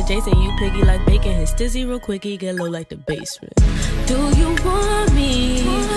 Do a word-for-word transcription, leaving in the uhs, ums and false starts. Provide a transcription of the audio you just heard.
a Jason, you piggy like bacon. His stizzy real quickie, get low like the basement. Do you want me?